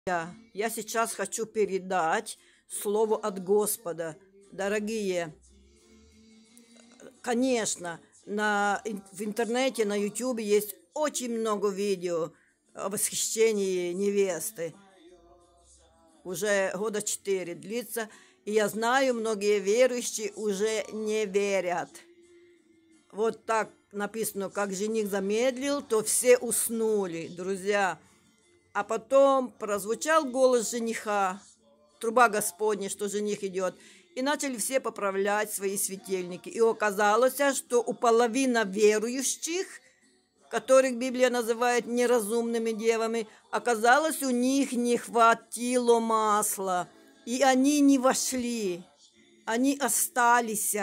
Я сейчас хочу передать слово от Господа. Дорогие, конечно, в интернете, на YouTube есть очень много видео о восхищении невесты. Уже года 4 длится. И я знаю, многие верующие уже не верят. Вот так написано, как жених замедлил, то все уснули, друзья. А потом прозвучал голос жениха, труба Господня, что жених идет. И начали все поправлять свои светильники. И оказалось, что у половины верующих, которых Библия называет неразумными девами, оказалось, у них не хватило масла. И они не вошли, они остались.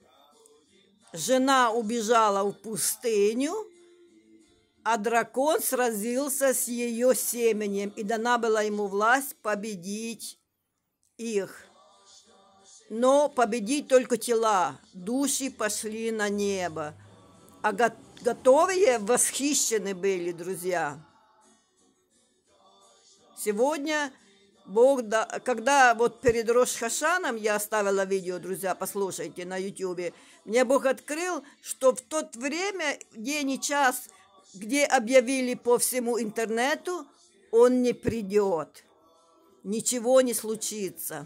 Жена убежала в пустыню, а дракон сразился с ее семенем, и дана была ему власть победить их. Но победить только тела, души пошли на небо. А готовые восхищены были, друзья. Сегодня Бог, когда вот перед Рош Хашаном я оставила видео, друзья, послушайте на YouTube, мне Бог открыл, что в то время, день и час, где объявили по всему интернету, он не придет, ничего не случится.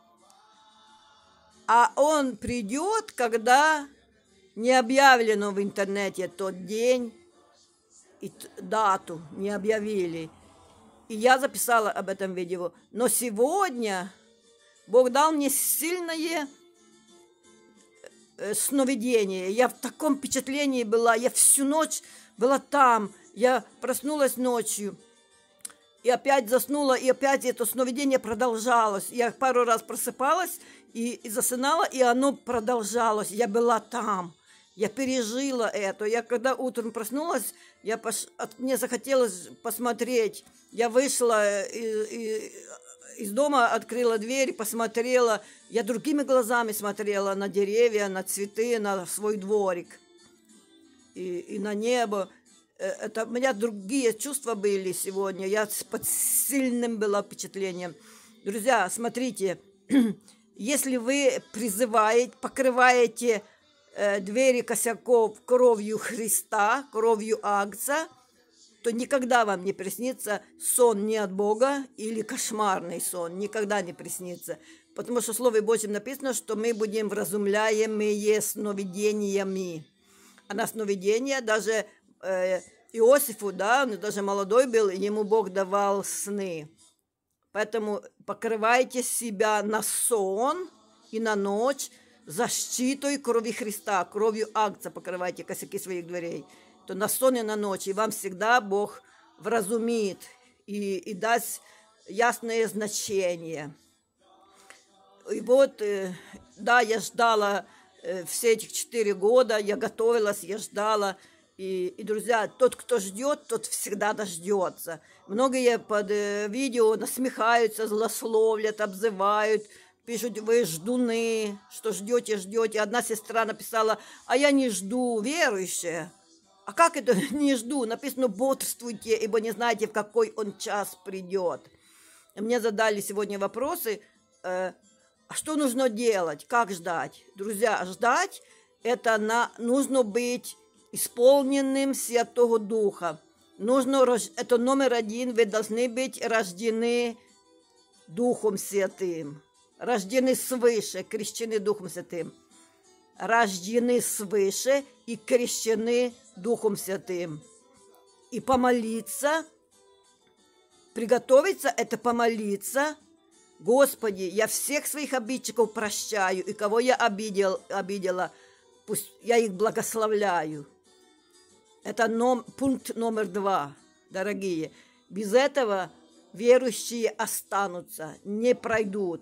А он придет, когда не объявлено в интернете тот день и дату не объявили. И я записала об этом видео. Но сегодня Бог дал мне сильное сновидение. Я в таком впечатлении была. Я всю ночь была там. Я проснулась ночью. И опять заснула. И опять это сновидение продолжалось. Я пару раз просыпалась и засынала. И оно продолжалось. Я была там. Я пережила это. Я когда утром проснулась, мне захотелось посмотреть. Я вышла из дома, открыла дверь, посмотрела. Я другими глазами смотрела на деревья, на цветы, на свой дворик и на небо. Это у меня другие чувства были сегодня. Я под сильным была впечатлением. Друзья, смотрите, если вы призываете, покрываете двери косяков кровью Христа, кровью Агнца, то никогда вам не приснится сон не от Бога или кошмарный сон. Никогда не приснится. Потому что в Слове Божьем написано, что мы будем вразумляемые сновидениями. А на сновидения даже Иосифу, да, он даже молодой был, ему Бог давал сны. Поэтому покрывайте себя на сон и на ночь защитой крови Христа, кровью Агнца покрывайте косяки своих дверей. То на сон и на ночь, и вам всегда Бог вразумит и даст ясное значение. И вот, да, я ждала все этих 4 года, я готовилась, я ждала. И, друзья, тот, кто ждет, тот всегда дождется. Многие под видео насмехаются, злословлят, обзывают, пишут: вы ждуны, что ждете. Одна сестра написала: а я не жду, верующая. А как это не жду? Написано: бодрствуйте, ибо не знаете, в какой он час придет. И мне задали сегодня вопросы, а что нужно делать, как ждать? Друзья, ждать – это нужно быть исполненным Святого Духа. Это номер 1, вы должны быть рождены Духом Святым. Рождены свыше, крещены Духом Святым. Рождены свыше и крещены Духом Святым. И помолиться, приготовиться – это помолиться: Господи, я всех своих обидчиков прощаю, и кого я обидела, пусть я их благословляю. Это пункт номер 2, дорогие. Без этого верующие останутся, не пройдут.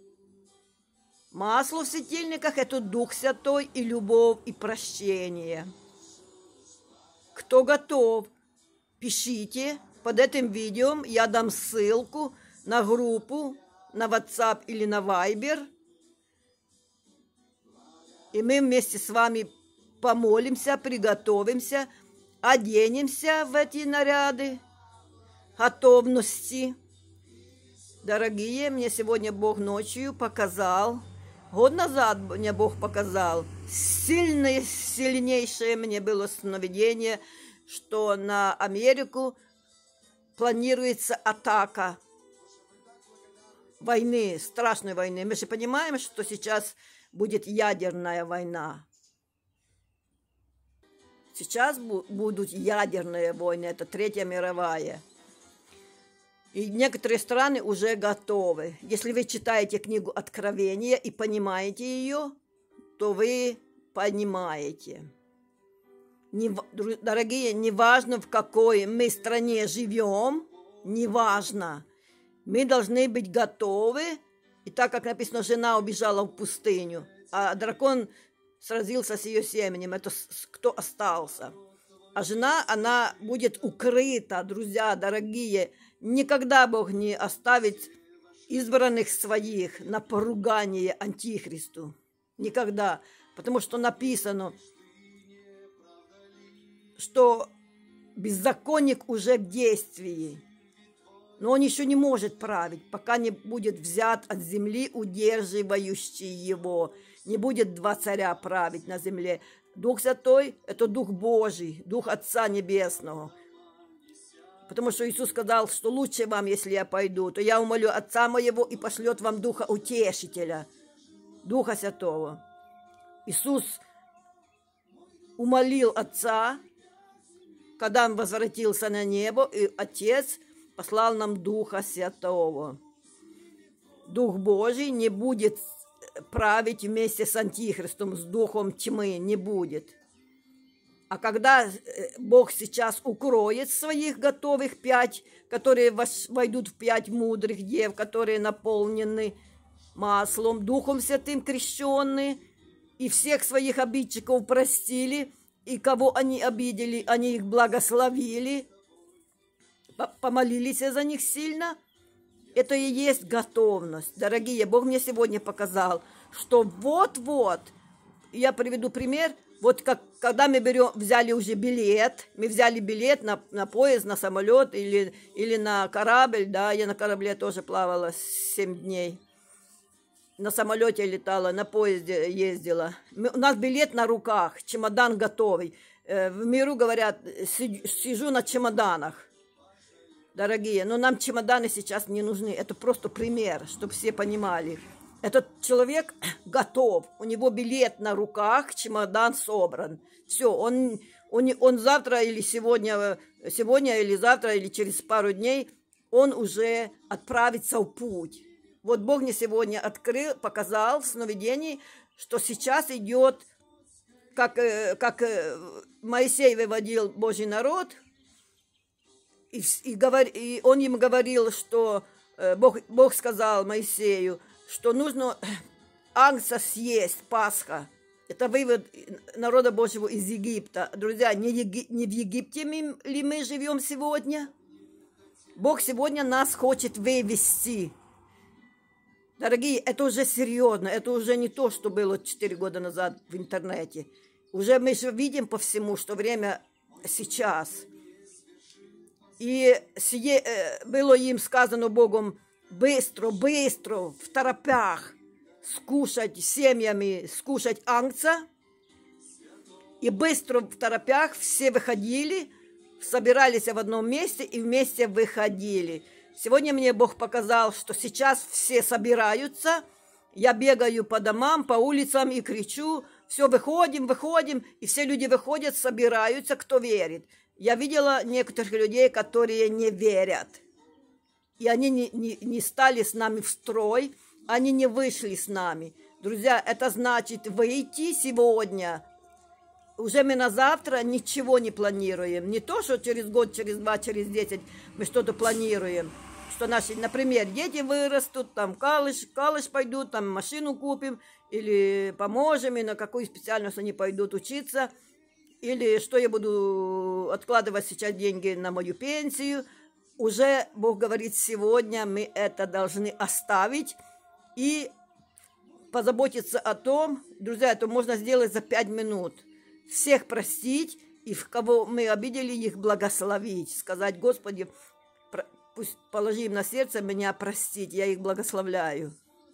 Масло в светильниках – это Дух Святой и любовь, и прощение. Кто готов, пишите под этим видео, я дам ссылку на группу, на WhatsApp или на Viber. И мы вместе с вами помолимся, приготовимся, оденемся в эти наряды готовности Дорогие, мне сегодня Бог ночью показал, год назад мне Бог показал, сильнейшее мне было сновидение, что на Америку планируется атака войны, страшной войны. Мы же понимаем, что сейчас будет ядерная война. Сейчас будут ядерные войны, это Третья мировая. И некоторые страны уже готовы. Если вы читаете книгу Откровения и понимаете ее, то вы понимаете. Дорогие, неважно, в какой мы стране живем, неважно. Мы должны быть готовы. И так как написано, жена убежала в пустыню, а дракон сразился с ее семенем, это кто остался. А жена, она будет укрыта, друзья, дорогие. Никогда Бог не оставит избранных своих на поругание антихристу. Никогда. Потому что написано, что беззаконник уже в действии. Но он еще не может править, пока не будет взят от земли удерживающий его. Не будет два царя править на земле. Дух Святой – это Дух Божий, Дух Отца Небесного. Потому что Иисус сказал, что лучше вам, если я пойду, то я умолю Отца моего и пошлет вам Духа Утешителя, Духа Святого. Иисус умолил Отца, когда Он возвратился на небо, и Отец послал нам Духа Святого. Дух Божий не будет править вместе с Антихристом, с Духом тьмы, не будет. А когда Бог сейчас укроет своих готовых 5, которые войдут в 5 мудрых дев, которые наполнены маслом, Духом Святым крещенные, и всех своих обидчиков простили, и кого они обидели, они их благословили, помолились за них сильно, это и есть готовность. Дорогие, Бог мне сегодня показал, что вот-вот, я приведу пример. Вот когда мы взяли уже билет, мы взяли билет на поезд, на самолет или на корабль, да, я на корабле тоже плавала 7 дней, на самолете летала, на поезде ездила. У нас билет на руках, чемодан готовый. В миру говорят, сижу на чемоданах. Дорогие, но нам чемоданы сейчас не нужны, это просто пример, чтобы все понимали. Этот человек готов, у него билет на руках, чемодан собран. Все, он завтра или сегодня или завтра, или через пару дней, он уже отправится в путь. Вот Бог мне сегодня показал в сновидении, что сейчас идет, как Моисей выводил Божий народ, и он им говорил, что Бог сказал Моисею, что нужно агнца съесть, Пасха. Это вывод народа Божьего из Египта. Друзья, не в Египте ли мы живем сегодня? Бог сегодня нас хочет вывести. Дорогие, это уже серьезно. Это уже не то, что было 4 года назад в интернете. Уже мы же видим по всему, что время сейчас. И было им сказано Богом, быстро, в торопях семьями скушать агнца. И быстро в торопях все выходили, собирались в одном месте и вместе выходили. Сегодня мне Бог показал, что сейчас все собираются. Я бегаю по домам, по улицам и кричу, все, выходим, и все люди выходят, собираются, кто верит. Я видела некоторых людей, которые не верят. И они не стали с нами в строй, они не вышли с нами. Друзья, это значит выйти сегодня. Уже мы на завтра ничего не планируем. Не то, что через год, через 2, через 10 мы что-то планируем. Что наши, например, дети вырастут, там калыш пойдут, там машину купим, или поможем, и на какую специальность они пойдут учиться. Или что я буду откладывать сейчас деньги на мою пенсию. Уже Бог говорит, сегодня мы это должны оставить и позаботиться о том, друзья, это можно сделать за 5 минут. Всех простить и в кого мы обидели, их благословить. Сказать, Господи, пусть положи им на сердце меня простить, я их благословляю.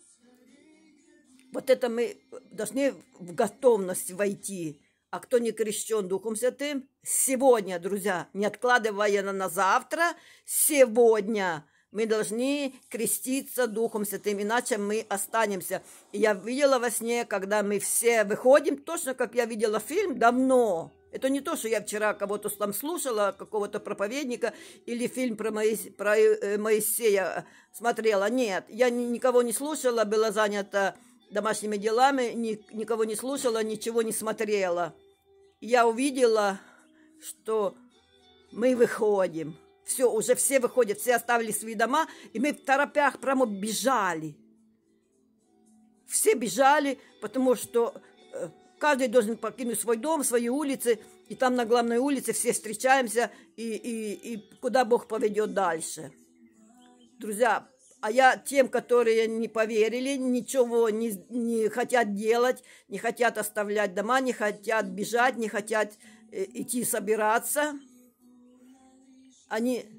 Вот это мы должны в готовность войти. А кто не крещен Духом Святым, сегодня, друзья, не откладывая на завтра, сегодня мы должны креститься Духом Святым, иначе мы останемся. И я видела во сне, когда мы все выходим, точно как я видела фильм давно. Это не то, что я вчера кого-то там слушала, какого-то проповедника, или фильм про Моисея смотрела. Нет, я никого не слушала, была занята домашними делами, никого не слушала, ничего не смотрела. Я увидела, что мы выходим. Все, уже все выходят, все оставили свои дома, и мы в торопях прямо бежали. Все бежали, потому что каждый должен покинуть свой дом, свои улицы, и там на главной улице все встречаемся, и куда Бог поведет дальше. Друзья, а я тем, которые не поверили, ничего не хотят делать, не хотят оставлять дома, не хотят бежать, не хотят идти собираться, они...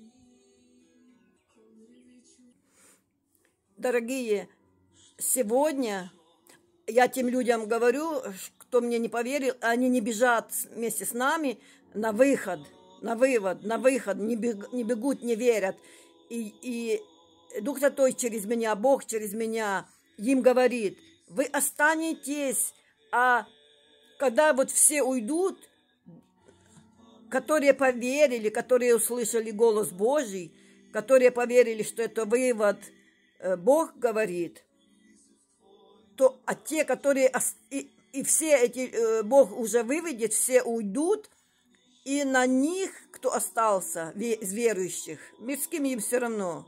Дорогие, сегодня я тем людям говорю, кто мне не поверил, они не бежат вместе с нами на выход, на вывод, на выход, не бегут, не верят. И Дух Святой через меня, Бог через меня им говорит, вы останетесь, а когда вот все уйдут, которые поверили, которые услышали голос Божий, которые поверили, что это вывод Бог говорит, то а те, которые и все эти Бог уже выведет, все уйдут, и на них, кто остался из верующих, мирским им все равно.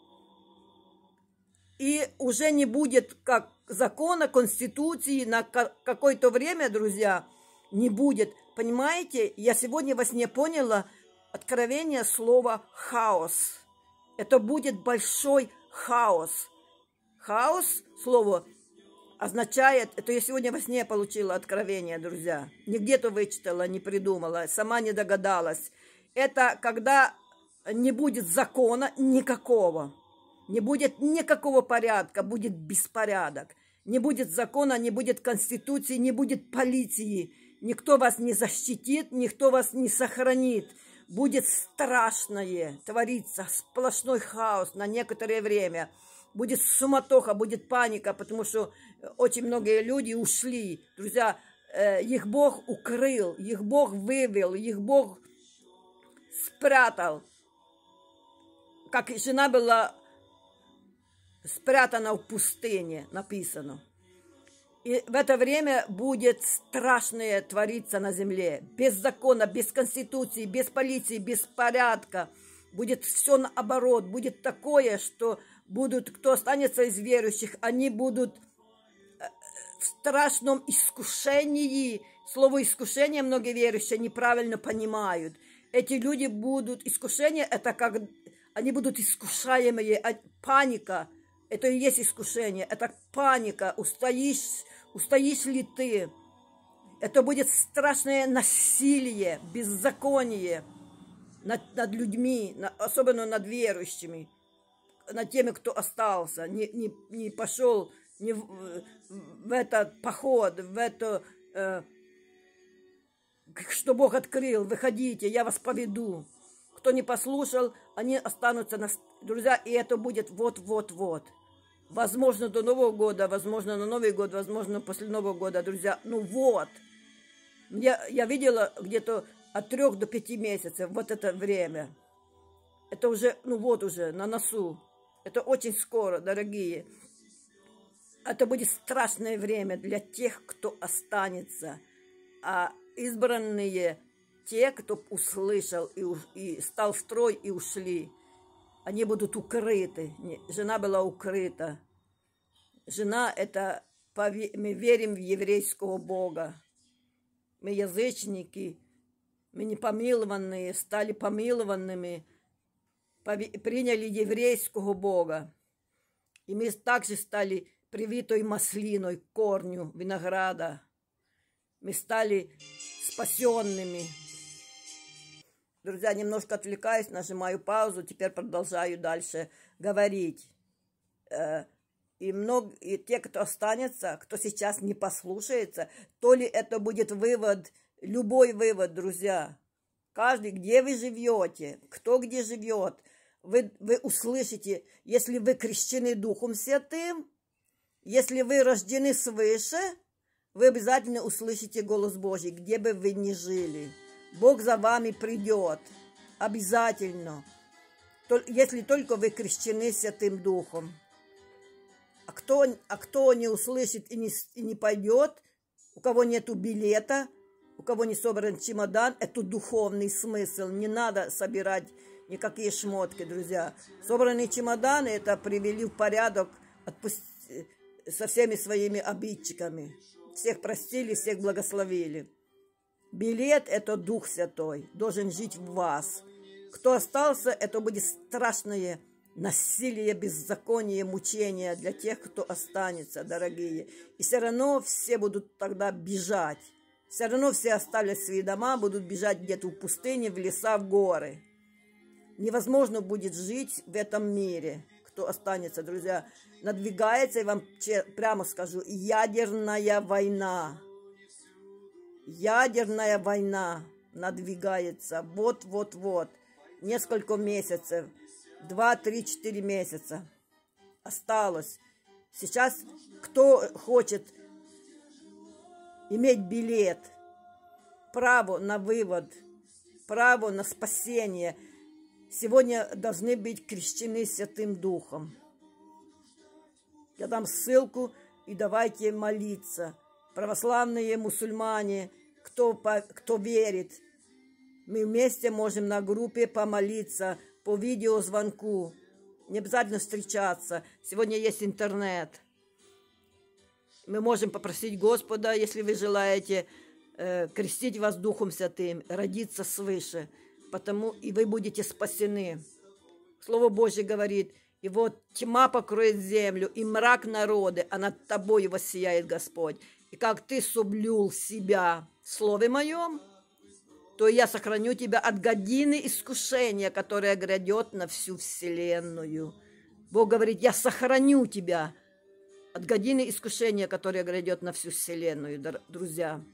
И уже не будет как закона, конституции на какое-то время, друзья, не будет. Понимаете, я сегодня во сне поняла откровение слова «хаос». Это будет большой хаос. Хаос, слово, означает, это я сегодня во сне получила откровение, друзья. Не где-то вычитала, не придумала, сама не догадалась. Это когда не будет закона никакого. Не будет никакого порядка, будет беспорядок. Не будет закона, не будет конституции, не будет полиции. Никто вас не защитит, никто вас не сохранит. Будет страшное твориться, сплошной хаос на некоторое время. Будет суматоха, будет паника, потому что очень многие люди ушли. Друзья, их Бог укрыл, их Бог вывел, их Бог спрятал. Как жена была спрятана в пустыне, написано. И в это время будет страшное твориться на земле. Без закона, без конституции, без полиции, без порядка. Будет все наоборот. Будет такое, что будут, кто останется из верующих, они будут в страшном искушении. Слово искушение многие верующие неправильно понимают. Эти люди будут, искушение, это как, они будут искушаемые, паника. Это и есть искушение, это паника, устоишь ли ты? Это будет страшное насилие, беззаконие над людьми, особенно над верующими, над теми, кто остался, не пошел в этот поход, в это, что Бог открыл, выходите, я вас поведу. Кто не послушал, они останутся, друзья, и это будет вот-вот-вот. Возможно, до Нового года, возможно, на Новый год, возможно, после Нового года, друзья. Ну вот. Я видела где-то от 3 до 5 месяцев, вот это время. Это уже, ну вот уже, на носу. Это очень скоро, дорогие. Это будет страшное время для тех, кто останется. А избранные, те, кто услышал и стал в строй и ушли, они будут укрыты. Жена была укрыта. Жена – это, мы верим в еврейского Бога. Мы язычники, мы непомилованные, стали помилованными, приняли еврейского Бога. И мы также стали привитой маслиной к корню винограда. Мы стали спасенными. Друзья, немножко отвлекаюсь, нажимаю паузу, теперь продолжаю дальше говорить. И те, кто останется, кто сейчас не послушается, то ли это будет вывод, любой вывод, друзья. Каждый, где вы живете, кто где живет, вы услышите, если вы крещены Духом Святым, если вы рождены свыше, вы обязательно услышите голос Божий, где бы вы ни жили. Бог за вами придет, обязательно, если только вы крещены Святым Духом. А кто не услышит и не пойдет, у кого нету билета, у кого не собран чемодан, это духовный смысл. Не надо собирать никакие шмотки, друзья. Собранные чемоданы это привели в порядок со всеми своими обидчиками. Всех простили, всех благословили. Билет это Дух Святой, должен жить в вас. Кто остался, это будет страшное насилие, беззаконие, мучение для тех, кто останется, дорогие. И все равно все будут тогда бежать. Все равно все оставят свои дома, будут бежать где-то в пустыне, в леса, в горы. Невозможно будет жить в этом мире, кто останется, друзья. Надвигается, я вам прямо скажу, ядерная война. Ядерная война надвигается. Вот-вот-вот. Несколько месяцев. 2, 3, 4 месяца осталось. Сейчас кто хочет иметь билет, право на вывод, право на спасение, сегодня должны быть крещены Святым Духом. Я дам ссылку и давайте молиться. Православные мусульмане, кто верит, мы вместе можем на группе помолиться, по видеозвонку. Не обязательно встречаться. Сегодня есть интернет. Мы можем попросить Господа, если вы желаете, крестить вас Духом Святым, родиться свыше. Потому и вы будете спасены. Слово Божье говорит, и вот тьма покроет землю, и мрак народы, а над тобой воссияет Господь. И как ты соблюл себя в Слове Моем, то я сохраню тебя от годины искушения, которое грядет на всю вселенную. Бог говорит, я сохраню тебя от годины искушения, которое грядет на всю вселенную, друзья.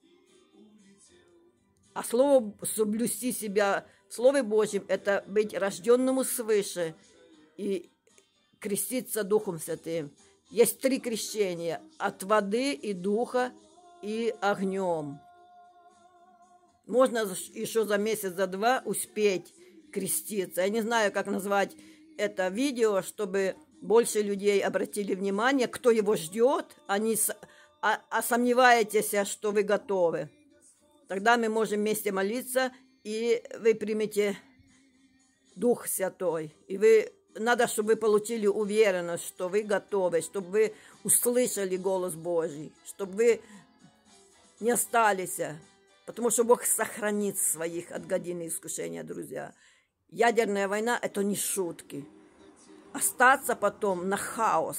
А слово «соблюсти себя» в Слове Божьем – это быть рожденному свыше и креститься Духом Святым. Есть 3 крещения – от воды и духа и огнем. Можно еще за месяц, за 2 успеть креститься. Я не знаю, как назвать это видео, чтобы больше людей обратили внимание, кто его ждет, а сомневаетесь, что вы готовы. Тогда мы можем вместе молиться, и вы примете Дух Святой. И надо, чтобы вы получили уверенность, что вы готовы, чтобы вы услышали голос Божий, чтобы вы не остались. Потому что Бог сохранит своих от годины искушения, друзья. Ядерная война – это не шутки. Остаться потом на хаос,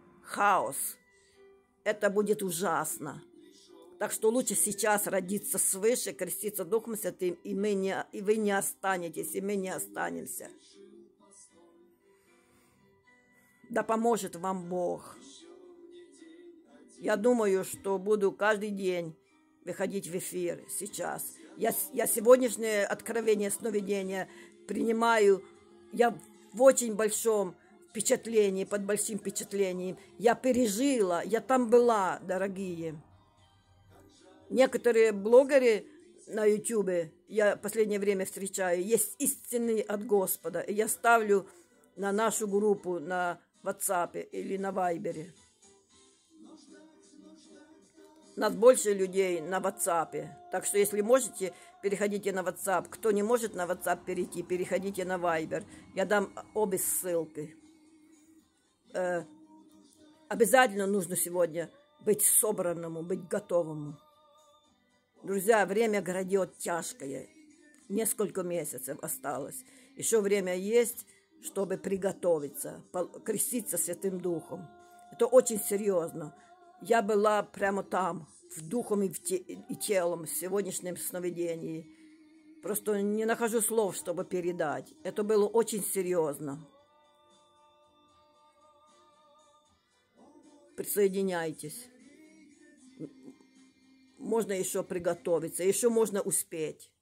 это будет ужасно. Так что лучше сейчас родиться свыше, креститься Духом Святым, и вы не останетесь, и мы не останемся. Да поможет вам Бог. Я думаю, что буду каждый день выходить в эфир сейчас. Я сегодняшнее откровение сновидения принимаю, я в очень большом впечатлении, под большим впечатлением. Я пережила, я там была, дорогие. Некоторые блогеры на YouTube, я в последнее время встречаю, есть истинные от Господа. И я ставлю на нашу группу на WhatsApp или на Viber. Нас больше людей на WhatsApp. Так что, если можете, переходите на WhatsApp. Кто не может на WhatsApp перейти, переходите на Viber. Я дам обе ссылки. Обязательно нужно сегодня быть собранному, быть готовому. Друзья, время грядет тяжкое. Несколько месяцев осталось. Еще время есть, чтобы приготовиться, креститься Святым Духом. Это очень серьезно. Я была прямо там, в духом и телом, в сегодняшнем сновидении. Просто не нахожу слов, чтобы передать. Это было очень серьезно. Присоединяйтесь. Можно еще приготовиться, еще можно успеть.